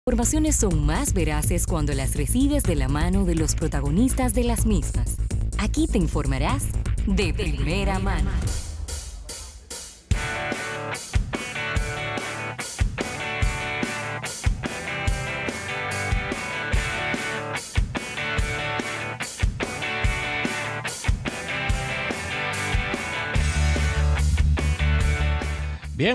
informaciones son más veraces cuando las recibes de la mano de los protagonistas de las mismas. Aquí te informarás de primera mano. Bien,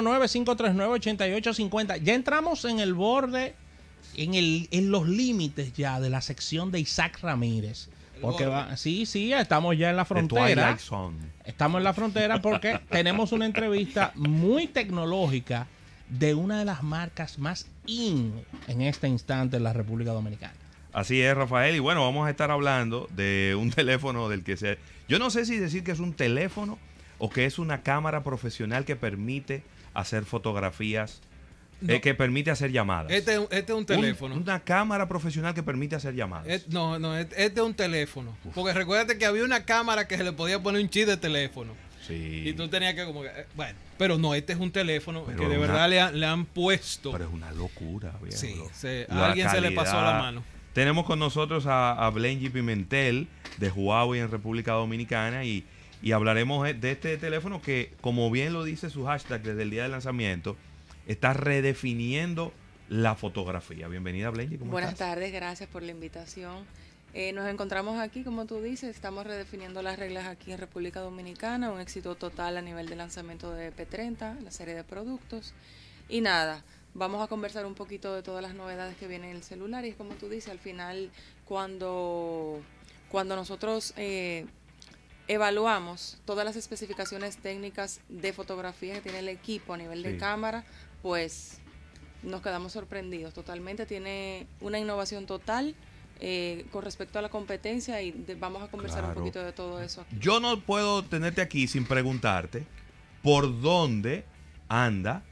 809-539-8850. Ya entramos en el borde, en los límites ya de la sección de Isaac Ramírez. Porque sí, estamos ya en la frontera. Estamos en la frontera porque tenemos una entrevista muy tecnológica de una de las marcas más en este instante en la República Dominicana. Así es, Rafael. Y bueno, vamos a estar hablando de un teléfono del que se... Yo no sé si decir que es un teléfono o que es una cámara profesional que permite hacer fotografías, que permite hacer llamadas. Este es un teléfono. Una cámara profesional que permite hacer llamadas. Este es un teléfono. Uf. Porque recuérdate que había una cámara que se le podía poner un chip de teléfono. Sí. Y tú tenías que como que... Bueno, pero no, este es un teléfono que de verdad le han puesto. Pero es una locura. Sí, a alguien se le pasó la mano. Tenemos con nosotros a Blengy Pimentel de Huawei en República Dominicana y hablaremos de este teléfono que, como bien lo dice su hashtag desde el día del lanzamiento, está redefiniendo la fotografía. Bienvenida, Blengy. Buenas tardes, gracias por la invitación. Nos encontramos aquí, como tú dices, estamos redefiniendo las reglas aquí en República Dominicana, un éxito total a nivel de lanzamiento de P30, la serie de productos. Y nada, vamos a conversar un poquito de todas las novedades que vienen en el celular y es como tú dices, al final cuando nosotros... evaluamos todas las especificaciones técnicas de fotografía que tiene el equipo a nivel de cámara, pues nos quedamos sorprendidos totalmente. Tiene una innovación total con respecto a la competencia y vamos a conversar un poquito de todo eso aquí. Yo no puedo tenerte aquí sin preguntarte por dónde anda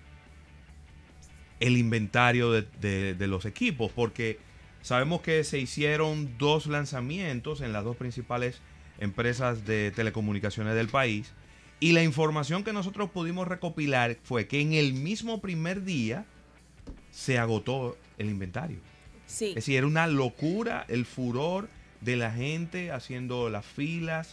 el inventario de los equipos, porque sabemos que se hicieron 2 lanzamientos en las 2 principales empresas de telecomunicaciones del país y la información que nosotros pudimos recopilar fue que en el mismo primer día se agotó el inventario. Sí. Es decir, era una locura el furor de la gente haciendo las filas,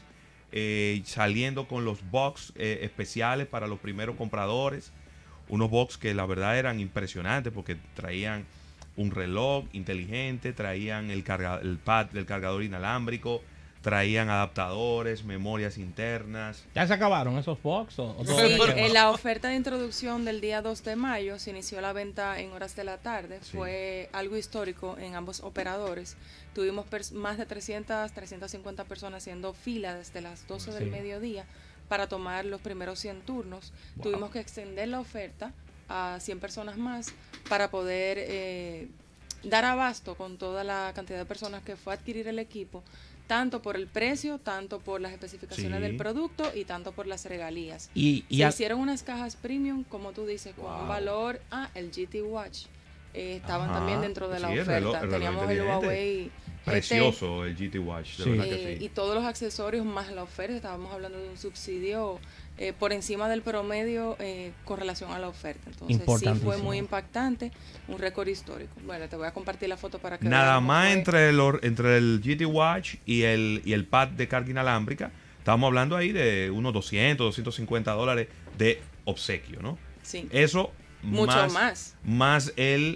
saliendo con los box especiales para los primeros compradores, unos box que la verdad eran impresionantes porque traían un reloj inteligente, traían el pad del cargador inalámbrico, traían adaptadores, memorias internas. ¿Ya se acabaron esos box? Sí, en la oferta de introducción del día 2 de mayo se inició la venta en horas de la tarde. Sí. Fue algo histórico en ambos operadores. Tuvimos más de 350 personas haciendo fila desde las 12 del mediodía para tomar los primeros 100 turnos. Wow. Tuvimos que extender la oferta a 100 personas más para poder dar abasto con toda la cantidad de personas que fue a adquirir el equipo, tanto por el precio, tanto por las especificaciones del producto y tanto por las regalías. Se hicieron unas cajas premium, como tú dices, con un valor. El GT Watch estaban también dentro de la oferta. Teníamos el Huawei precioso, el GT Watch, de verdad que sí. Y todos los accesorios más la oferta. Estábamos hablando de un subsidio por encima del promedio con relación a la oferta. Entonces sí fue muy impactante, un récord histórico. Bueno, te voy a compartir la foto para que nada más entre el GT Watch y el pad de carga inalámbrica, estamos hablando ahí de unos $200-250 de obsequio, ¿no? Sí. Eso mucho más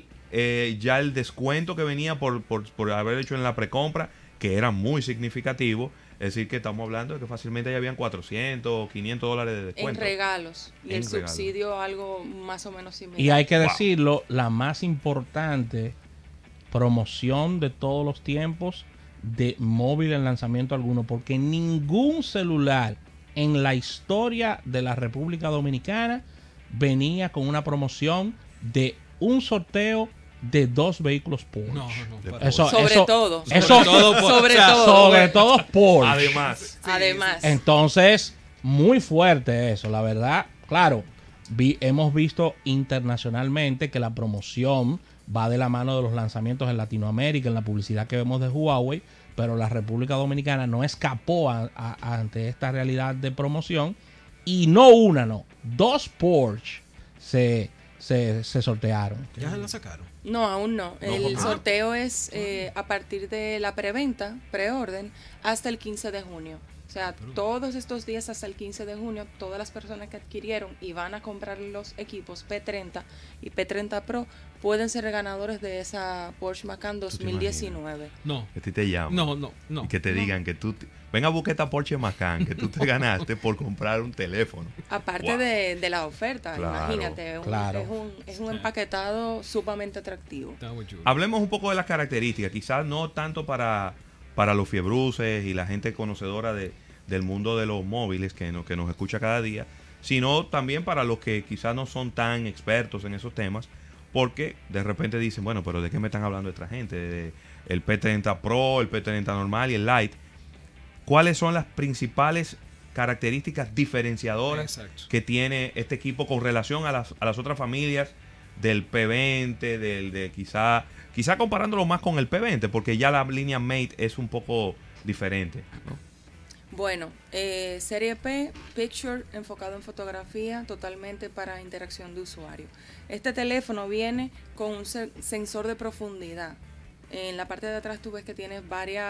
ya el descuento que venía por haber hecho en la precompra, que era muy significativo. Es decir, que estamos hablando de que fácilmente ya habían $400 o $500 de descuento. En regalos. Y el subsidio algo más o menos similar. Y hay que decirlo, la más importante promoción de todos los tiempos de móvil en lanzamiento alguno, porque ningún celular en la historia de la República Dominicana venía con una promoción de un sorteo de 2 vehículos Porsche. Sobre todo Porsche. Además. Entonces, muy fuerte eso, la verdad. Claro, hemos visto internacionalmente que la promoción va de la mano de los lanzamientos en Latinoamérica, en la publicidad que vemos de Huawei, pero la República Dominicana no escapó ante esta realidad de promoción y no 2 Porsche se se sortearon. ¿Ya se la sacaron? No, aún no. El sorteo es a partir de la preventa, preorden, hasta el 15 de junio. O sea, todos estos días hasta el 15 de junio, todas las personas que adquirieron y van a comprar los equipos P30 y P30 Pro pueden ser ganadores de esa Porsche Macan 2019. No. Que a ti te llaman. No. Y que te digan que tú... Venga a buscar esta Porsche Macan que tú te ganaste por comprar un teléfono. Aparte de la oferta, claro, imagínate. Es un empaquetado sumamente atractivo. Hablemos un poco de las características. Quizás no tanto para los fiebruces y la gente conocedora del mundo de los móviles que nos escucha cada día, sino también para los que quizás no son tan expertos en esos temas, porque de repente dicen, bueno, pero ¿de qué me están hablando esta gente? El P30 Pro, el P30 normal y el Lite. ¿Cuáles son las principales características diferenciadoras que tiene este equipo con relación a las otras familias del P20, de quizá comparándolo más con el P20, porque ya la línea Mate es un poco diferente, ¿no? Bueno, serie P, Picture, enfocado en fotografía, totalmente para interacción de usuario. Este teléfono viene con un sensor de profundidad. En la parte de atrás tú ves que tiene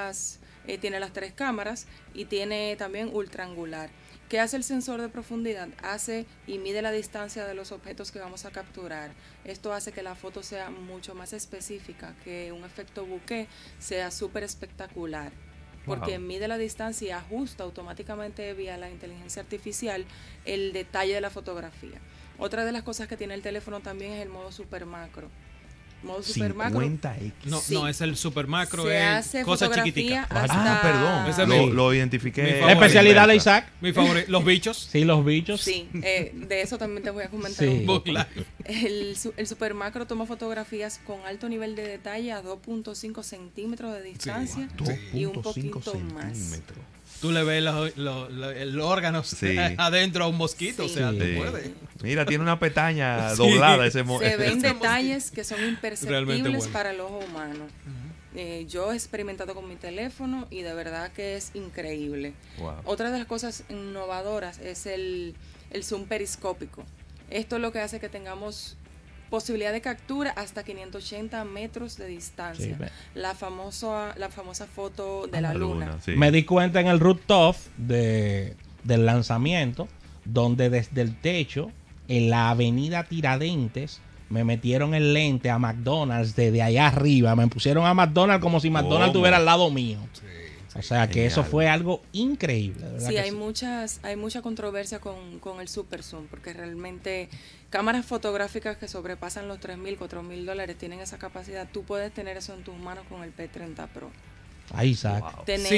tiene las 3 cámaras y tiene también ultraangular. ¿Qué hace el sensor de profundidad? Hace y mide la distancia de los objetos que vamos a capturar. Esto hace que la foto sea mucho más específica, que un efecto bokeh sea súper espectacular, porque mide la distancia y ajusta automáticamente vía la inteligencia artificial el detalle de la fotografía. Otra de las cosas que tiene el teléfono también es el modo super macro. Modo super macro. 50X. No, es el super macro, se es hace cosa chiquitica. Perdón. Lo identifiqué. La especialidad de Isaac. Mi favorito, los bichos. Sí, los bichos. Sí, de eso también te voy a comentar un poco. El super macro toma fotografías con alto nivel de detalle a 2.5 centímetros de distancia y un poquito más. Tú le ves los órganos adentro a un mosquito, o sea, te puede. Mira, tiene una pestaña doblada ese Se ven detalles que son imperceptibles para el ojo humano. Yo he experimentado con mi teléfono y de verdad que es increíble. Otra de las cosas innovadoras es el zoom periscópico. Esto es lo que hace que tengamos posibilidad de captura hasta 580 metros de distancia. Sí, la famosa foto de la luna. Sí. Me di cuenta en el rooftop del lanzamiento, donde desde el techo, en la avenida Tiradentes, me metieron el lente a McDonald's desde allá arriba. Me pusieron a McDonald's como si McDonald's estuviera al lado mío. Sí. O sea que eso fue algo increíble. ¿Verdad? Sí, hay mucha controversia con el super zoom, porque realmente cámaras fotográficas que sobrepasan los $3,000, $4,000 tienen esa capacidad. Tú puedes tener eso en tus manos con el P30 Pro. Ahí, Isaac. Sí,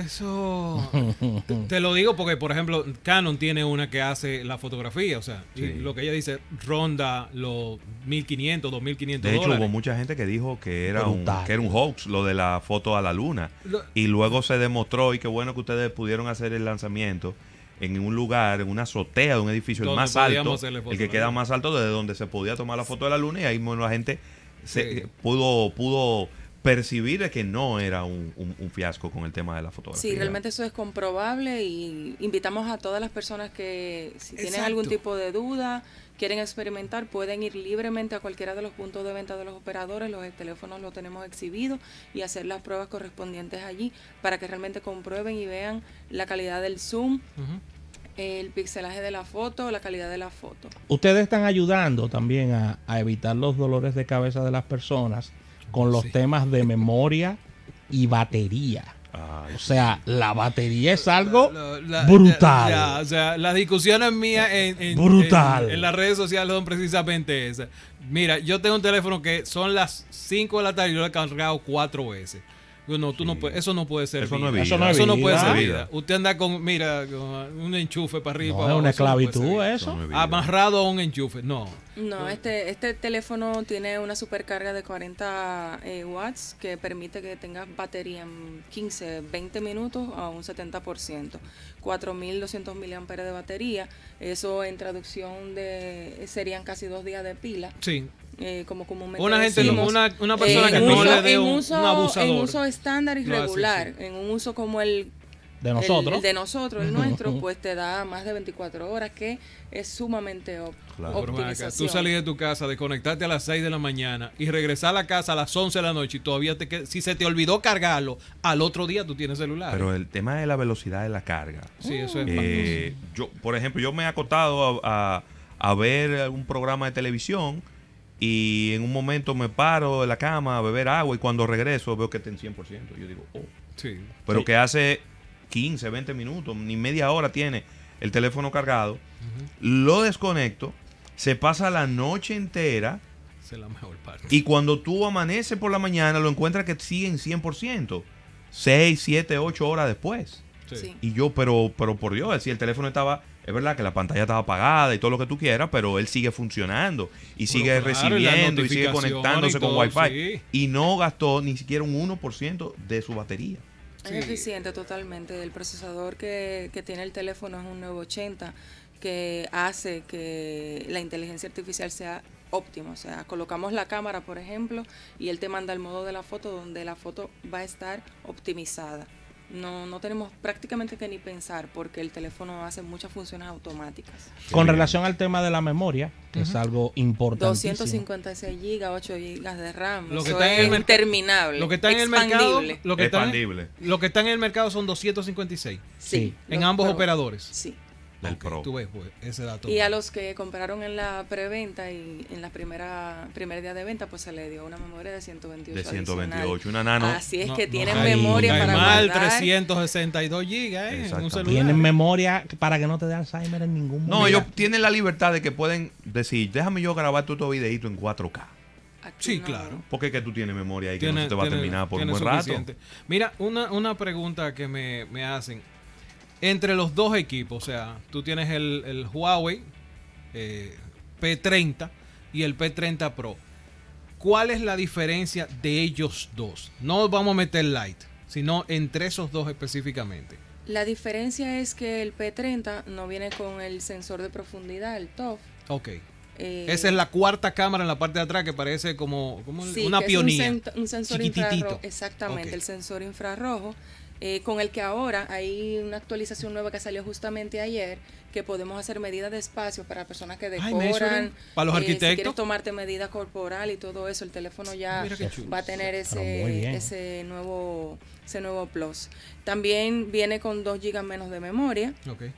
eso te lo digo porque, por ejemplo, Canon tiene una que hace la fotografía, o sea, y lo que ella dice ronda los $1,500, $2,500. De hecho, hubo mucha gente que dijo que era un hoax lo de la foto a la luna. Y luego se demostró, y qué bueno que ustedes pudieron hacer el lanzamiento en un lugar, en una azotea de un edificio, el más alto, el que queda más alto, desde donde se podía tomar la foto de la luna, y ahí la gente pudo percibir que no era un fiasco con el tema de la fotografía. Sí, realmente eso es comprobable y invitamos a todas las personas que si tienen algún tipo de duda, quieren experimentar, pueden ir libremente a cualquiera de los puntos de venta de los operadores, los teléfonos los tenemos exhibidos y hacer las pruebas correspondientes allí para que realmente comprueben y vean la calidad del zoom, el pixelaje de la foto, la calidad de la foto. Ustedes están ayudando también a evitar los dolores de cabeza de las personas con los temas de memoria y batería. O sea, la batería es algo brutal. O sea, las discusiones mías en las redes sociales son precisamente esas. Mira, yo tengo un teléfono que son las 5 de la tarde y yo lo he cargado 4 veces. No, tú no puedes, eso no puede ser eso vida. Eso no puede ser vida. Usted anda con un enchufe para arriba. No, es una esclavitud eso. Amarrado a un enchufe. No, este teléfono tiene una supercarga de 40 watts que permite que tengas batería en 15, 20 minutos a un 70%. 4.200 mAh de batería. Eso en traducción serían casi 2 días de pila. Sí. Como comúnmente una persona que no le dé un abusador. En uso estándar y regular, en un uso como el de nosotros. El de nosotros, el nuestro, pues te da más de 24 horas, que es sumamente optimización. Tú salís de tu casa, desconectarte a las 6 de la mañana y regresar a la casa a las 11 de la noche y todavía si se te olvidó cargarlo, al otro día tú tienes celular. Pero el tema de la velocidad de la carga. Sí, eso es yo, por ejemplo, yo me he acostado a ver algún programa de televisión y en un momento me paro de la cama a beber agua y cuando regreso veo que está en 100%. Yo digo, sí. Pero sí. que hace 15, 20 minutos, ni media hora tiene el teléfono cargado, lo desconecto, se pasa la noche entera. Esa es la mejor parte. Y cuando tú amaneces por la mañana, lo encuentras que sigue en 100%. 6, 7, 8 horas después. Sí. Y yo, pero por Dios, si el teléfono estaba... Es verdad que la pantalla estaba apagada y todo lo que tú quieras, pero él sigue funcionando y sigue recibiendo y sigue conectándose con Wi-Fi. Sí. Y no gastó ni siquiera un 1% de su batería. Es eficiente totalmente. El procesador que tiene el teléfono es un 980, que hace que la inteligencia artificial sea óptima. O sea, colocamos la cámara, por ejemplo, y él te manda el modo de la foto donde la foto va a estar optimizada. No tenemos prácticamente que ni pensar, porque el teléfono hace muchas funciones automáticas. Con relación al tema de la memoria, que es algo importantísimo. 256 GB, 8 GB de RAM. Lo que eso está es interminable. Lo que está en el mercado, lo que está en el mercado son 256. Sí. En ambos operadores. Sí. Del Pro. Tú ves, pues, ese dato. Y a los que compraron en la preventa y en la primer día de venta, pues se le dio una memoria de 128. De 128, adicional. una nano. Así es que tienen memoria para mal guardar. 362 GB en un celular. Tienen memoria para que no te dé Alzheimer en ningún momento. No, ellos tienen la libertad de que pueden decir, déjame yo grabar tu videito en 4K. Aquí Sí, no. claro. Porque es que tú tienes memoria ahí que no se te va a terminar por un buen suficiente rato. Mira, una pregunta que me hacen. Entre los dos equipos, o sea, tú tienes el Huawei P30 y el P30 Pro. ¿Cuál es la diferencia de ellos dos? No vamos a meter Lite, sino entre esos dos específicamente. La diferencia es que el P30 no viene con el sensor de profundidad, el TOF. Ok. Esa es la cuarta cámara en la parte de atrás que parece como sí, una Pioneer. Un sensor infrarrojo. Exactamente, okay. El sensor infrarrojo. Con el que ahora hay una actualización nueva que salió justamente ayer, que podemos hacer medidas de espacio para personas que decoran, para los arquitectos. Si quieres tomarte medida corporal y todo eso, el teléfono ya va a tener ese nuevo plus. También viene con 2 GB menos de memoria,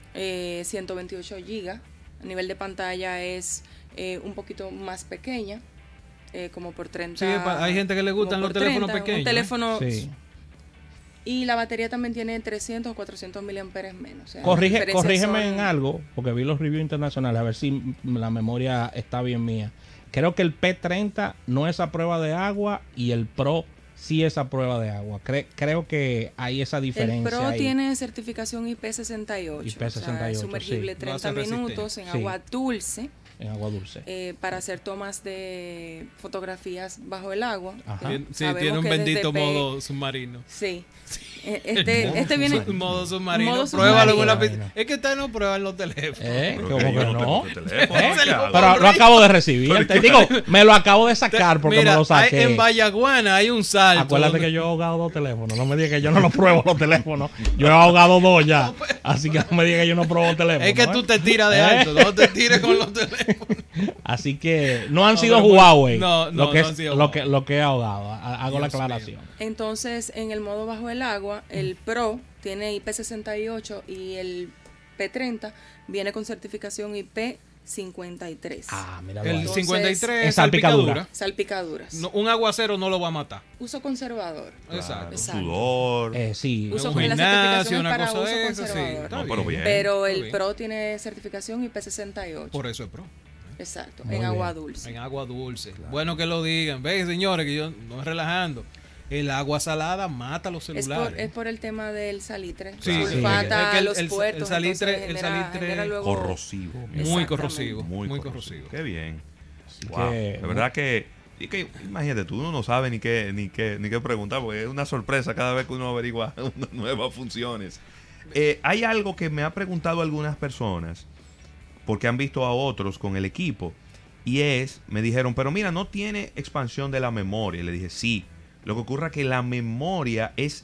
128 GB. A nivel de pantalla es un poquito más pequeña, como por 30. Sí, hay gente que le gustan los teléfonos pequeños. Un teléfono... Sí. Y la batería también tiene 300 o 400 miliamperes menos. O sea, corrígeme en algo, porque vi los reviews internacionales, a ver si la memoria está bien mía. Creo que el P30 no es a prueba de agua y el Pro sí es a prueba de agua. Creo que hay esa diferencia. El Pro ahí. tiene certificación IP68. IP68, o sea, sumergible 30 minutos en agua dulce. En agua dulce. Para hacer tomas de fotografías bajo el agua. Sí, tiene un bendito modo submarino. Sí. Este viene modo submarino. Pruébalo en una piscina. Es que ustedes no prueban los teléfonos. ¿Cómo que no? Pero lo acabo de recibir. Te digo, me lo acabo de sacar porque me lo saqué. En Vallaguana hay un salto. Acuérdate que yo he ahogado 2 teléfonos. No me digas que yo no los pruebo los teléfonos. Yo he ahogado 2 ya. Así que no me digas que yo no pruebo teléfonos. Es que tú te tiras de alto. No te tires con los teléfonos. Así que no han sido Huawei lo que he ahogado. Hago la aclaración. Entonces, en el modo bajo el agua, el Pro tiene IP68 y el P30 viene con certificación IP53. Mira, el entonces, 53 es salpicadura. Salpicaduras. No, un aguacero no lo va a matar. Uso conservador. Exacto. Sudor. Sí. Uso un con gimnasio, la una cosa uso de eso, sí. Pero bien. Pero el Pro tiene certificación IP68. Por eso es Pro. Exacto, Muy en bien. agua dulce. En agua dulce. Claro. Bueno que lo digan. Ve, señores, que yo no es relajando. El agua salada mata los celulares. Es por el tema del salitre. Sí, sulfata, sí. los puertos. El salitre genera luego... corrosivo. Muy corrosivo. Muy corrosivo. Qué bien. Wow. De verdad que imagínate tú, uno no sabe ni qué preguntar, porque es una sorpresa cada vez que uno averigua unas nuevas funciones. Hay algo que me ha preguntado algunas personas, porque han visto a otros con el equipo, y me dijeron, pero mira, no tiene expansión de la memoria. Y le dije, sí. Lo que ocurre es que la memoria es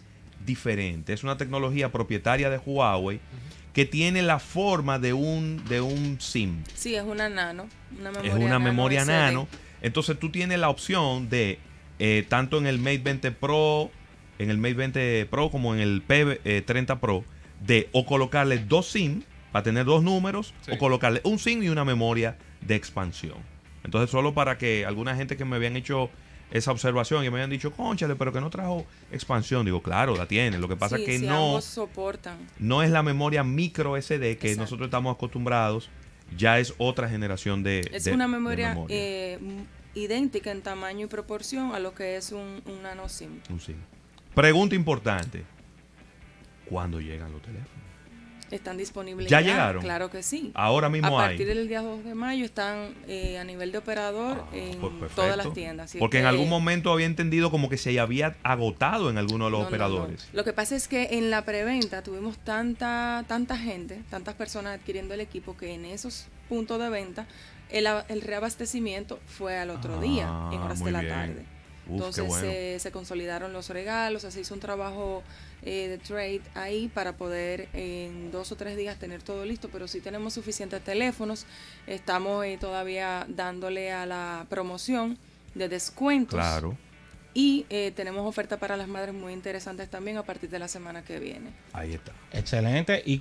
diferente. Es una tecnología propietaria de Huawei que tiene la forma de un SIM. Sí, es una nano. Es una memoria nano. Entonces tú tienes la opción de, tanto en el Mate 20 Pro, como en el P30 Pro, de o colocarle 2 SIM para tener 2 números, o colocarle un SIM y una memoria de expansión. Entonces, solo para que alguna gente que me habían hecho esa observación y me habían dicho, cónchale, pero que no trajo expansión. Digo, claro, la tiene. Lo que pasa es que ambos soportan. No es la memoria micro SD que nosotros estamos acostumbrados. Ya es otra generación es una memoria, idéntica en tamaño y proporción a lo que es un nano SIM. Un SIM. Pregunta importante. ¿Cuándo llegan los teléfonos? Están disponibles ¿Ya llegaron? Claro que sí. Ahora mismo hay. A partir del día 2 de mayo están a nivel de operador en todas las tiendas. Porque en algún momento había entendido como que se había agotado en alguno de los operadores. No. Lo que pasa es que en la preventa tuvimos tanta gente, tantas personas adquiriendo el equipo, que en esos puntos de venta el reabastecimiento fue al otro día, en horas de la tarde. Entonces se consolidaron los regalos, se hizo un trabajo de trade ahí para poder en 2 o 3 días tener todo listo, pero sí tenemos suficientes teléfonos. Estamos todavía dándole a la promoción de descuentos. Claro. Y tenemos ofertas para las madres muy interesantes también a partir de la semana que viene. Ahí está. Excelente. Y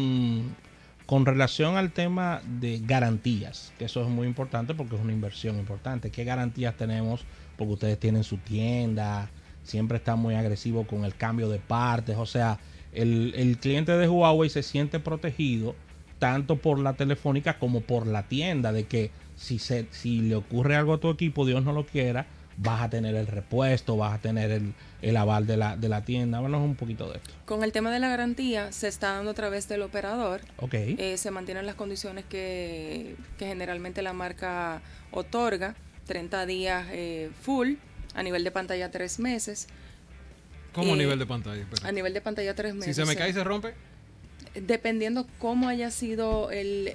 con relación al tema de garantías, que eso es muy importante porque es una inversión importante. ¿Qué garantías tenemos? Porque ustedes tienen su tienda, siempre están muy agresivos con el cambio de partes. O sea, el cliente de Huawei se siente protegido tanto por la telefónica como por la tienda, de que si le ocurre algo a tu equipo, Dios no lo quiera, vas a tener el repuesto, vas a tener el aval de la tienda. Háblanos un poquito de esto. Con el tema de la garantía, se está dando a través del operador. Okay. Se mantienen las condiciones que generalmente la marca otorga. 30 días full, a nivel de pantalla 3 meses. ¿Cómo a nivel de pantalla? Espera. A nivel de pantalla 3 meses. Si se me cae y se rompe. Dependiendo cómo haya sido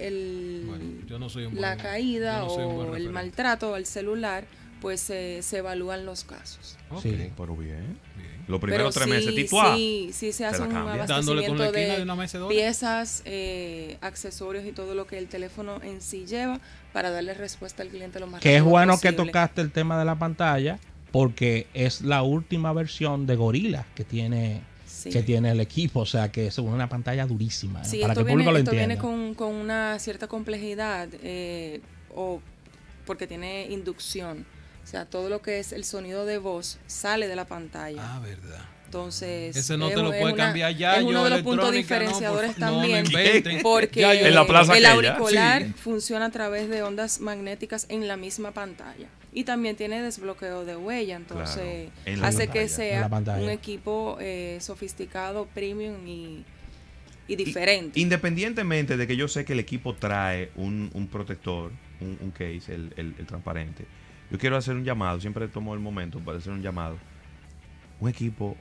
yo no soy la caída o el maltrato al celular, pues se evalúan los casos. Okay. Sí, pero bien. Los pero primeros 3 meses, sí se hace un abastecimiento de piezas, accesorios y todo lo que el teléfono en sí lleva para darle respuesta al cliente lo más rápido posible. Que es bueno posible. Que tocaste el tema de la pantalla, porque es la última versión de Gorilla que tiene el equipo, o sea que es una pantalla durísima. Sí, para esto que el público lo viene entienda. con una cierta complejidad, porque tiene inducción. O sea, todo lo que es el sonido de voz sale de la pantalla. Ah, verdad. Entonces, ese no te lo puede cambiar ya. Es uno de los puntos diferenciadores también, porque en la plaza el auricular funciona a través de ondas magnéticas en la misma pantalla. Y también tiene desbloqueo de huella, entonces hace que sea un equipo sofisticado, premium y diferente. Independientemente de que yo sé que el equipo trae un protector, un case, el transparente, yo quiero hacer un llamado, siempre tomo el momento para hacer un llamado. Un equipo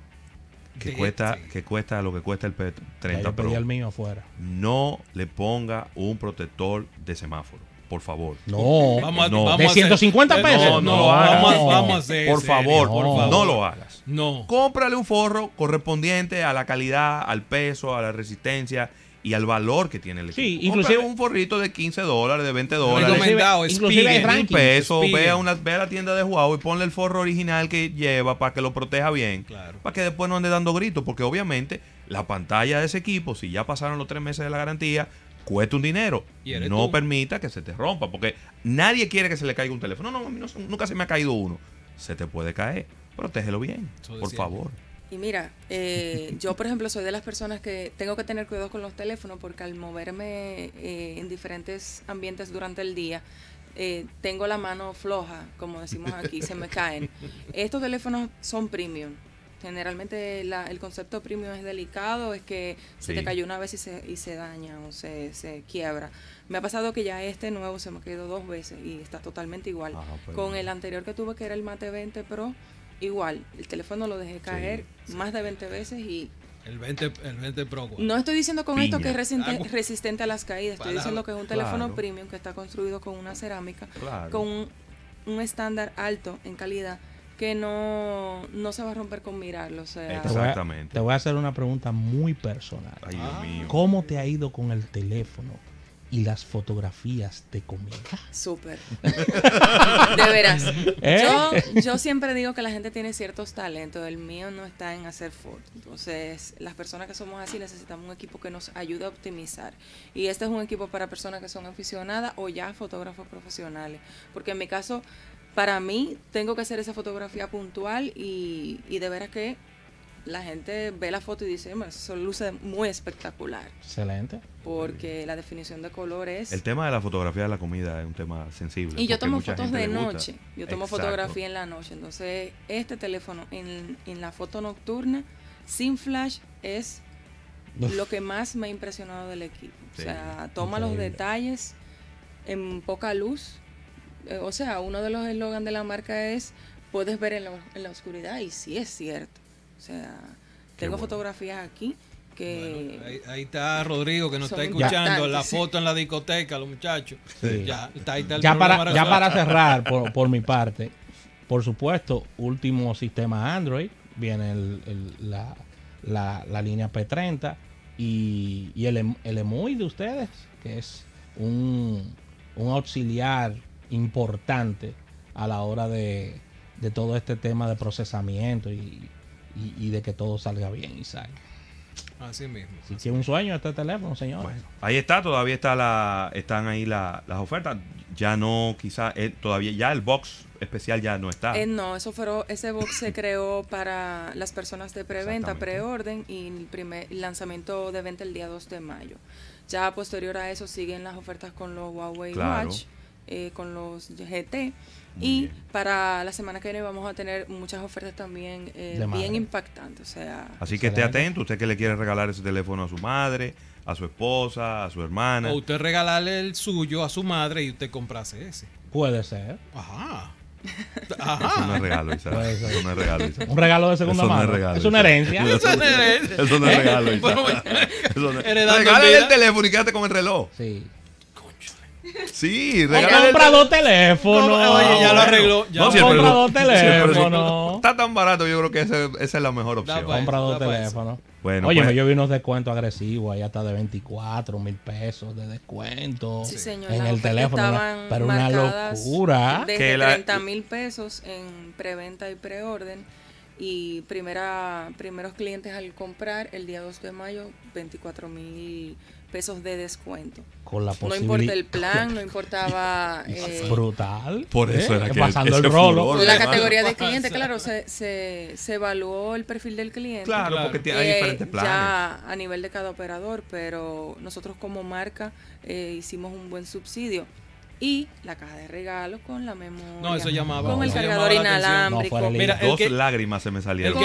que cuesta lo que cuesta el P30 Pro. El mío afuera. No le ponga un protector de semáforo, por favor. No, vamos de 150 pesos. No lo hagas. Vamos a hacer. Por favor, no lo hagas. No. Cómprale un forro correspondiente a la calidad, al peso, a la resistencia y al valor que tiene el equipo. Sí, inclusive un forrito de $15, de $20. Recomendado, inclusive $1,000 pesos. Ve a la tienda de Huawei y ponle el forro original que lleva para que lo proteja bien. Claro. Para que después no ande dando gritos. Porque obviamente la pantalla de ese equipo, si ya pasaron los 3 meses de la garantía, cuesta un dinero. No permita que se te rompa. Porque nadie quiere que se le caiga un teléfono. No, a mí nunca se me ha caído uno. Se te puede caer. Protégelo bien, por favor. Y mira, yo por ejemplo soy de las personas que tengo que tener cuidado con los teléfonos porque al moverme en diferentes ambientes durante el día, tengo la mano floja, como decimos aquí, se me caen. Estos teléfonos son premium. Generalmente el concepto premium es delicado, es que se te cayó una vez y se daña o se quiebra. Me ha pasado que ya este nuevo se me quedó 2 veces y está totalmente igual. Con el anterior que tuve, que era el Mate 20 Pro, igual, el teléfono lo dejé caer más de 20 veces y... El 20 Pro. No estoy diciendo con esto que es resistente a las caídas, estoy diciendo que es un teléfono premium que está construido con una cerámica, con un estándar alto en calidad, que no se va a romper con mirarlo. O sea, exactamente. Te voy a hacer una pregunta muy personal. Ay, Dios mío. ¿Cómo te ha ido con el teléfono y las fotografías de comida? Súper. De veras. Yo siempre digo que la gente tiene ciertos talentos. El mío no está en hacer fotos. Entonces, las personas que somos así necesitamos un equipo que nos ayude a optimizar. Y este es un equipo para personas que son aficionadas o ya fotógrafos profesionales. Porque en mi caso, para mí, tengo que hacer esa fotografía puntual y de veras que la gente ve la foto y dice, eso luce muy espectacular. Excelente. Porque la definición de color es... El tema de la fotografía de la comida es un tema sensible. Y yo tomo fotos de noche. Yo tomo fotografía en la noche. Entonces, este teléfono en la foto nocturna, sin flash, es lo que más me ha impresionado del equipo. Sí. O sea, toma los detalles en poca luz. O sea, uno de los eslogans de la marca es, puedes ver en la oscuridad, y sí es cierto. O sea, tengo fotografías aquí que... Bueno, ahí está Rodrigo, que nos está escuchando, la foto en la discoteca, los muchachos. Sí. Ya para cerrar, por mi parte, por supuesto, último sistema Android, viene la línea P30 y el EMUI de ustedes, que es un auxiliar importante a la hora de todo este tema de procesamiento y de que todo salga bien y salga. Así mismo. Si tiene un sueño este teléfono, señor. Bueno, ahí está, todavía están ahí las ofertas. Ya no, quizás, todavía ya el box especial ya no está. No, ese box se creó para las personas de preventa, preorden, y el primer lanzamiento de venta el día 2 de mayo. Ya posterior a eso siguen las ofertas con los Huawei Watch, con los GT. Y para la semana que viene vamos a tener muchas ofertas también bien impactantes. O sea, así que esté atento, usted que le quiere regalar ese teléfono a su madre, a su esposa, a su hermana. O usted regalarle el suyo a su madre y usted comprase ese. Puede ser. Ajá. Eso no es regalo, Isaac. Eso no es regalo, Isaac. Un regalo de segunda mano. Es una herencia. Eso no es herencia. Eso no es regalo, Isaac. Regálale el teléfono y quédate con el reloj. Sí. Sí, compra dos teléfonos. Oye, ya lo arregló. Compra dos teléfonos. Está tan barato, yo creo que esa es la mejor opción. Compra dos teléfonos. Bueno, oye, yo vi unos descuentos agresivos, ahí hasta de 24,000 pesos de descuento. Sí, señor, en el teléfono. Pero una locura. Desde 30,000 pesos en preventa y preorden. Y primeros clientes al comprar el día 2 de mayo, 24,000 pesos de descuento. Con la no importa el plan, no importaba... brutal. Por eso era que pasando el rolo. La categoría de cliente, claro, se evaluó el perfil del cliente. Claro, porque hay diferentes planes. Ya a nivel de cada operador, pero nosotros como marca hicimos un buen subsidio. Y la caja de regalos con la memoria. No, eso llamaba. Con el cargador inalámbrico. No, mira, dos lágrimas se me salieron.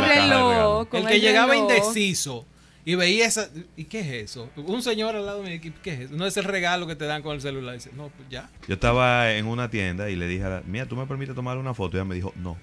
El que llegaba indeciso y veía esa. ¿Y qué es eso? Un señor al lado de mí, ¿qué es eso? No es el regalo que te dan con el celular. Dice, no, pues ya. Yo estaba en una tienda y le dije mira, ¿tú me permites tomar una foto? Y ella me dijo, no.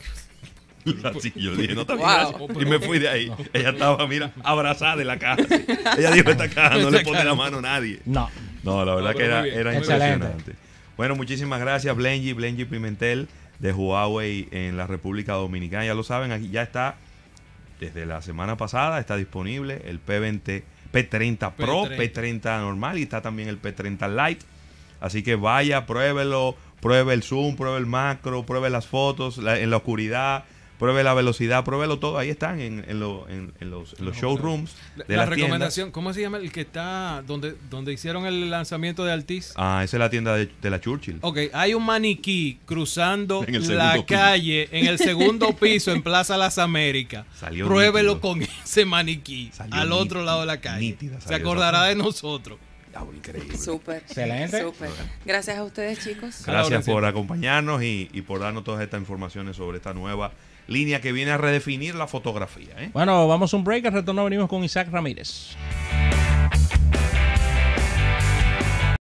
Así yo le dije, no, está bien. Y me fui de ahí. No. Ella estaba, mira, abrazada en la caja. Así. Ella dijo, esta caja no le pone la mano a nadie. No, la verdad que era impresionante. Bueno, muchísimas gracias, Blengy Pimentel de Huawei en la República Dominicana. Ya lo saben, aquí ya está, desde la semana pasada, está disponible el P30 Pro, P30 normal y está también el P30 Lite. Así que vaya, pruébelo, pruebe el zoom, pruebe el macro, pruebe las fotos en la oscuridad. Pruebe la velocidad, pruébelo todo. Ahí están en los showrooms de la recomendación. Tiendas. ¿Cómo se llama el que está donde hicieron el lanzamiento de Altiz? Esa es la tienda de la Churchill. Ok, hay un maniquí cruzando la calle en el segundo piso en Plaza Las Américas. Pruébelo con ese maniquí al otro lado de la calle. Se acordará de nosotros. Increíble. Súper. Excelente. Súper. Gracias a ustedes, chicos. Gracias por acompañarnos y por darnos todas estas informaciones sobre esta nueva línea que viene a redefinir la fotografía. Bueno, vamos a un break. Al retorno venimos con Isaac Ramírez.